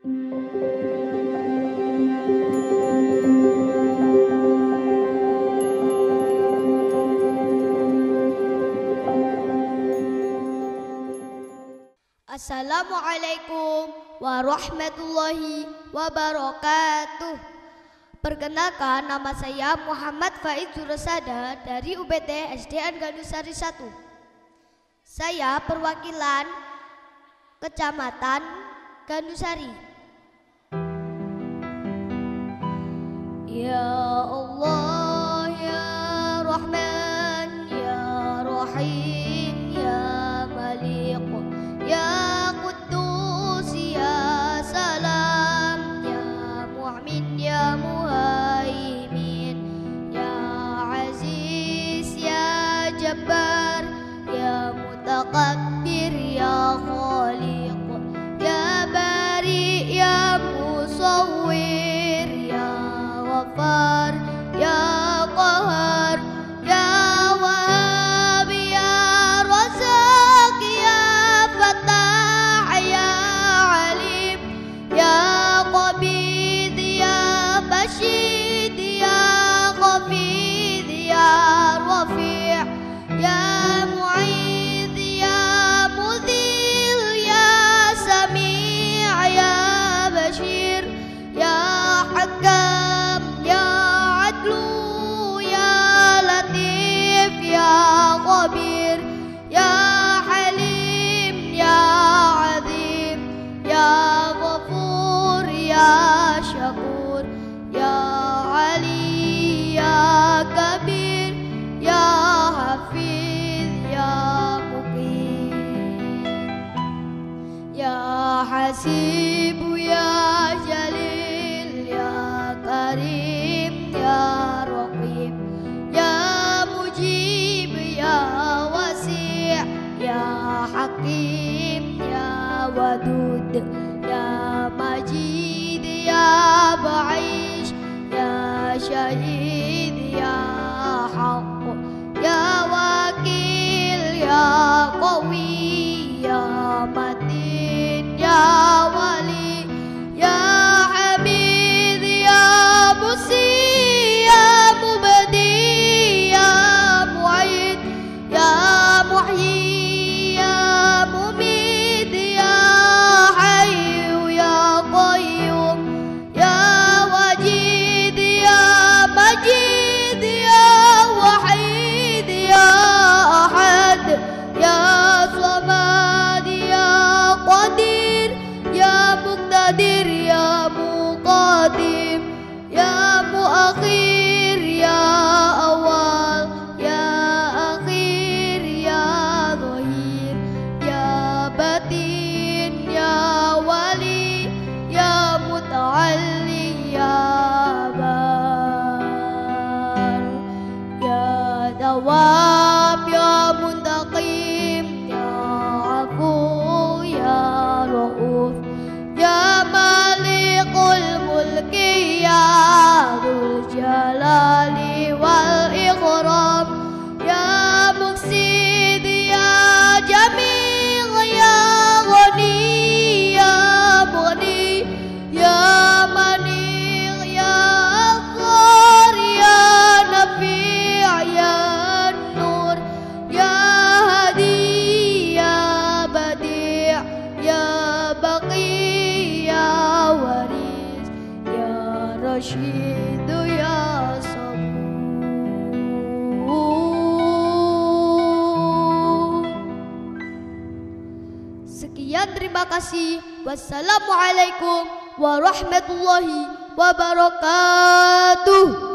Assalamualaikum warahmatullahi wabarakatuh. Perkenalkan, nama saya Muhammad Faiz Zurasada dari UPT SDN Gandusari 1. Saya perwakilan Kecamatan Gandusari. Ya Allah, ya Rahman, ya Rahim, ya Malik, ya Quddus, ya Salam, ya Mu'min, ya Muhaimin, ya Aziz, ya Jabbar, ya Mutakabbir, ya Khaliq, ya Bari, ya Musawwir, ya Ghaffar, ya Qahar, ya Wahhab, ya Razak, ya Fattah, ya Alim, ya Qabid, ya Bashid, ya Khafid, ya Rafi', ya Mu'id, ya Mudhil, ya Sami', ya Bashir, ya Hakam, ya Adlu, ya Latif, ya Khabir, ya Halim, ya Azim, ya Ghafur, ya Syakur, ya Ali, ya Kabir, ya Hafiz, ya Muqim, ya Hasibu, ya Jalil, ya Karim, ya Raqib, ya Mujib, ya Wasi', ya Hakim, ya Wadud, ya Majid, ya Ba'ish, ya Syahid, ya Haqq, ya Wakil, ya Qawi, ya Matin, ya Wali, ya Hamid, ya Musi, ya Mubadi, ya Mu'id, ya Muhyi, ya Mumid, ya Hayyu, ya Qayyum, ya Wajid, ya Majid, ya Wahid, ya Ahad, ya Samad, ya Qadir, ya Muqtadir, ya Muqaddim, ya Muakhir, ya Awal, ya Akhir, ya Zahir, ya Batin, ya Wali, ya Muta'alli, ya Bar, ya Dawam, ya Muntaqim, ya Afu, ya Rauf, ya Malikul Mulki, ya Dzul Jalali wal Ikram, ya Muqsid, ya Jamil, ya Ghani, ya Mughni, ya Mani', ya Aghfar, ya Nafi', ya Nur, ya Hadi, ya Badi', ya Baqi, ya Waris, ya Rashid, ya Sabur. Sekian, terima kasih. Wassalamualaikum warahmatullahi wabarakatuh.